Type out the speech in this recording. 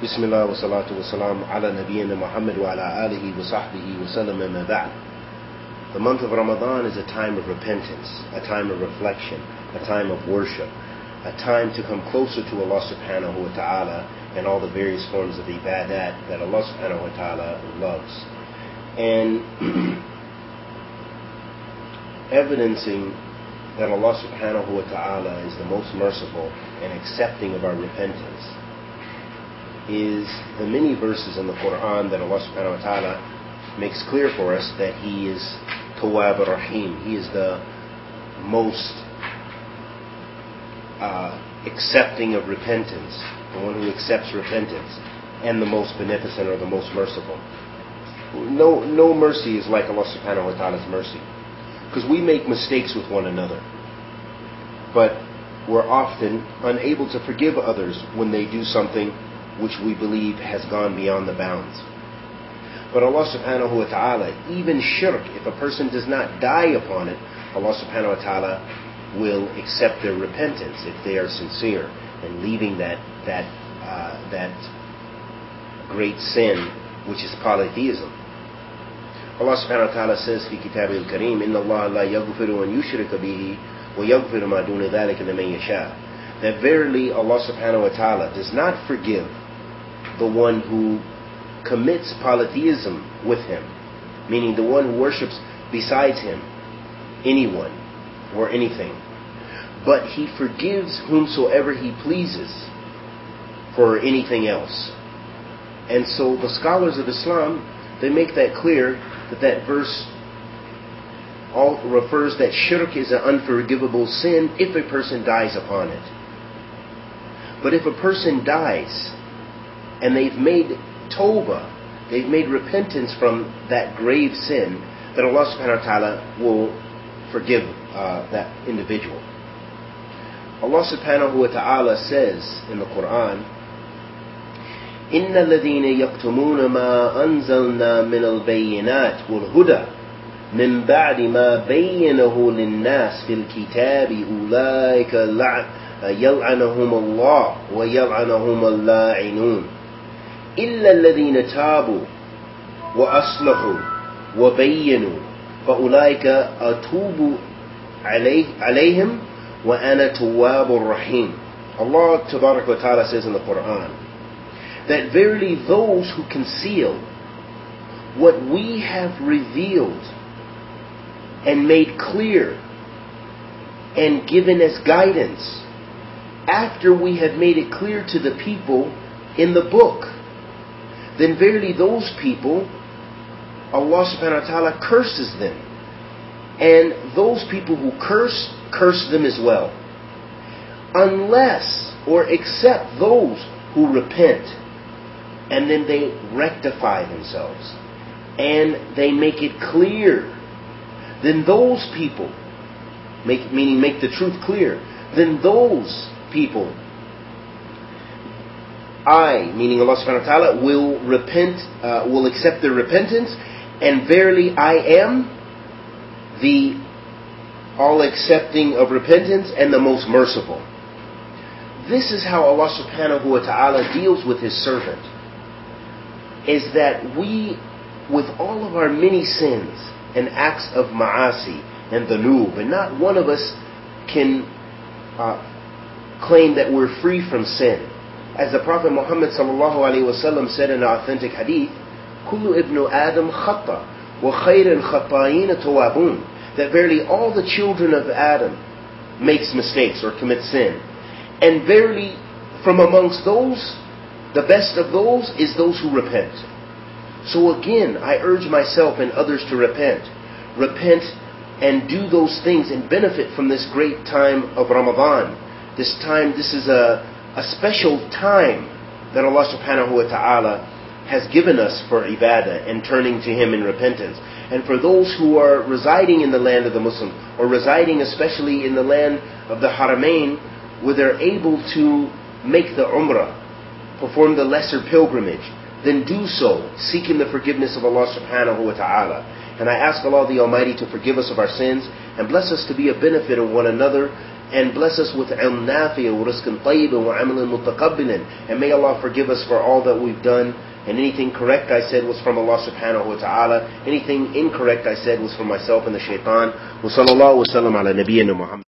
بسم الله والصلاة والسلام على نبينا Muhammad وعلى آله وصحبه وسلم ما بعد. The month of Ramadan is a time of repentance, a time of reflection, a time of worship, a time to come closer to Allah subhanahu wa ta'ala and all the various forms of ibadat that Allah subhanahu wa ta'ala loves. And evidencing that Allah subhanahu wa ta'ala is the most merciful and accepting of our repentance is the many verses in the Quran that Allah subhanahu wa ta'ala makes clear for us that He is Tawwab ar-Rahim. He is the most accepting of repentance, the one who accepts repentance, and the most beneficent or the most merciful. No mercy is like Allah subhanahu wa ta'ala's mercy, because we make mistakes with one another, but we're often unable to forgive others when they do something which we believe has gone beyond the bounds. But Allah subhanahu wa ta'ala, even shirk, if a person does not die upon it, Allah subhanahu wa ta'ala will accept their repentance if they are sincere and leaving that great sin, which is polytheism. Allah subhanahu wa ta'ala says في كتابه الكريم إن الله لا يغفر أن يشرك به ويغفر ما دون ذلك لمن يشاء. That verily Allah subhanahu wa ta'ala does not forgive the one who commits polytheism with Him, meaning the one who worships besides Him anyone or anything, but He forgives whomsoever He pleases for anything else. And so the scholars of Islam, they make that clear, that verse all refers that shirk is an unforgivable sin if a person dies upon it. But if a person dies and they've made tawbah, they've made repentance from that grave sin, then Allah subhanahu wa ta'ala will forgive that individual. Allah subhanahu wa ta'ala says in the Quran, إِنَّ الَّذِينَ يَكْتُمُونَ مَا أَنزَلْنَا مِنَ الْبَيِّنَاتِ وَالْهُدَى مِنْ بَعْدِ مَا بَيَّنَهُ لِلنَّاسِ فِي الْكِتَابِ أُولَٰئِكَ يَلْعَنُهُمُ اللَّهُ وَيَلْعَنُهُمُ اللَّاعِنُونَ إِلَّا الَّذِينَ تَابُوا وَأَصْلَحُوا وَبَيَّنُوا فَأُولَٰئِكَ أَتُوبُ عَلَيْهِمْ وَأَنَا تَوَّابُ الرَّحِيمُ. Allah Tabarak wa Ta'ala says in the Quran that verily those who conceal what we have revealed and made clear and given as guidance after we have made it clear to the people in the book, then verily those people, Allah subhanahu wa ta'ala curses them. And those people who curse them as well. Unless or except those who repent and then they rectify themselves and they make it clear, then those people, meaning make the truth clear, then those people, meaning Allah subhanahu wa ta'ala, will repent, will accept their repentance, and verily I am the all-accepting of repentance and the most merciful. This is how Allah subhanahu wa ta'ala deals with His servant, is that we, with all of our many sins and acts of ma'asi and dhunub, and not one of us can claim that we're free from sin. As the Prophet Muhammad sallallahu alaihi wasallam said in an authentic hadith, "Kullu ibnu Adam khata, wa khayrul khata'in tawwabun." That verily all the children of Adam makes mistakes or commit sin, and verily from amongst those, the best of those is those who repent. So again, I urge myself and others to repent and do those things and benefit from this great time of Ramadan. This is a special time that Allah subhanahu wa ta'ala has given us for ibadah and turning to Him in repentance. And for those who are residing in the land of the Muslims, or residing especially in the land of the Haramain, where they're able to make the Umrah, perform the lesser pilgrimage, then do so, seeking the forgiveness of Allah subhanahu wa ta'ala. And I ask Allah the Almighty to forgive us of our sins and bless us to be a benefit of one another and bless us with ilm nafi' wa rizqan tayyiban wa amalan mutaqabbalan. And may Allah forgive us for all that we've done. And anything correct I said was from Allah subhanahu wa ta'ala. Anything incorrect I said was from myself and the shaitan. Wa sallallahu wa sallam ala nabiyyina Muhammad.